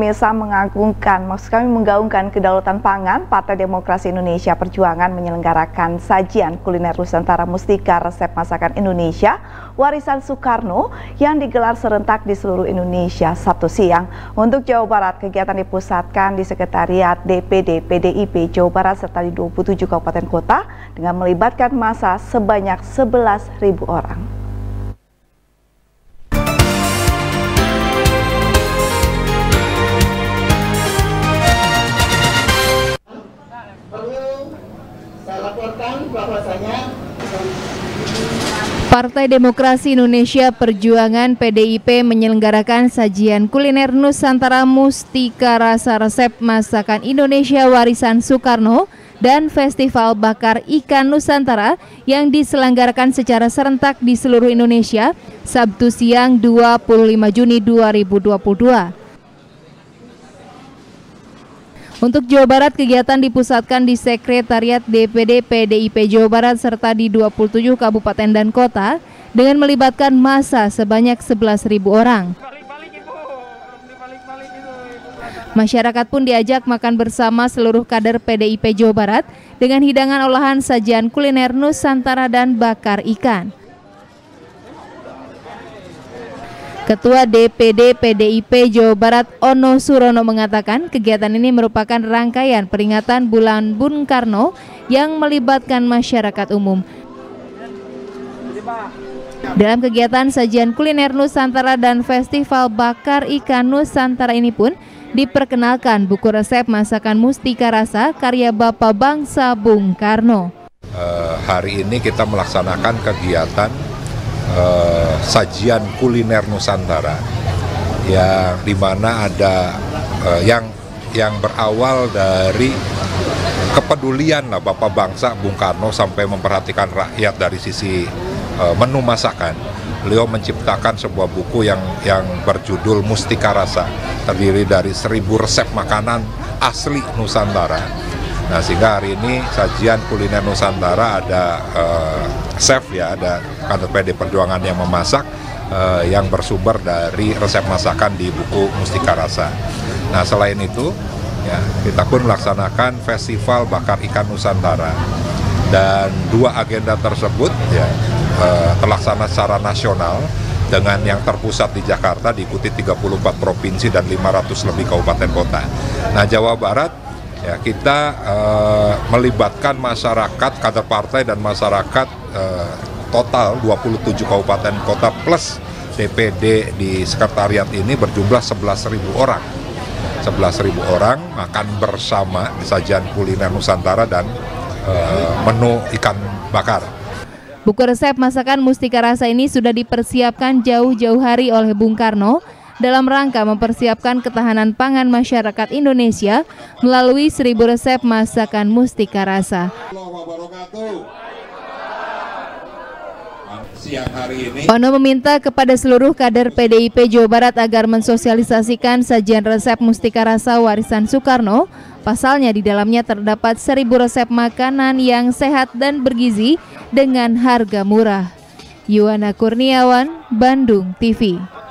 pemirsa menggaungkan kedaulatan pangan. Partai Demokrasi Indonesia Perjuangan menyelenggarakan sajian kuliner Nusantara Mustika Resep Masakan Indonesia Warisan Soekarno yang digelar serentak di seluruh Indonesia Sabtu siang. Untuk Jawa Barat, kegiatan dipusatkan di Sekretariat DPD PDIP Jawa Barat serta di 27 kabupaten kota dengan melibatkan massa sebanyak 11.000 orang. Partai Demokrasi Indonesia Perjuangan PDIP menyelenggarakan sajian kuliner Nusantara Mustika Rasa Resep Masakan Indonesia Warisan Soekarno dan Festival Bakar Ikan Nusantara yang diselenggarakan secara serentak di seluruh Indonesia Sabtu siang 25 Juni 2022. Untuk Jawa Barat, kegiatan dipusatkan di Sekretariat DPD PDIP Jawa Barat serta di 27 kabupaten dan kota dengan melibatkan massa sebanyak 11.000 orang. Masyarakat pun diajak makan bersama seluruh kader PDIP Jawa Barat dengan hidangan olahan sajian kuliner Nusantara dan bakar ikan. Ketua DPD PDIP Jawa Barat Ono Surono mengatakan kegiatan ini merupakan rangkaian peringatan Bulan Bung Karno yang melibatkan masyarakat umum. Dalam kegiatan sajian kuliner Nusantara dan Festival Bakar Ikan Nusantara ini pun diperkenalkan buku resep masakan Mustika Rasa karya Bapak Bangsa Bung Karno. Hari ini kita melaksanakan kegiatan sajian kuliner Nusantara yang dimana ada yang berawal dari kepedulian Bapak Bangsa Bung Karno sampai memperhatikan rakyat dari sisi menu masakan. Beliau menciptakan sebuah buku yang berjudul Mustika Rasa, terdiri dari 1000 resep makanan asli Nusantara. Nah, sehingga hari ini sajian kuliner Nusantara ada chef ya, ada kader PD Perjuangan yang memasak yang bersumber dari resep masakan di buku Mustika Rasa. Nah, selain itu ya, kita pun melaksanakan Festival Bakar Ikan Nusantara dan 2 agenda tersebut ya terlaksana secara nasional dengan yang terpusat di Jakarta diikuti 34 provinsi dan 500 lebih kabupaten kota. Nah, Jawa Barat ya, kita melibatkan masyarakat, kader partai dan masyarakat total 27 kabupaten kota plus DPD di sekretariat ini berjumlah 11.000 orang. 11.000 orang makan bersama di sajian kuliner Nusantara dan menu ikan bakar. Buku resep masakan Mustika Rasa ini sudah dipersiapkan jauh-jauh hari oleh Bung Karno dalam rangka mempersiapkan ketahanan pangan masyarakat Indonesia melalui 1000 resep masakan Mustika Rasa. Ono meminta kepada seluruh kader PDIP Jawa Barat agar mensosialisasikan sajian resep Mustika Rasa Warisan Soekarno. Pasalnya di dalamnya terdapat 1000 resep makanan yang sehat dan bergizi dengan harga murah. Yuwana Kurniawan, Bandung TV.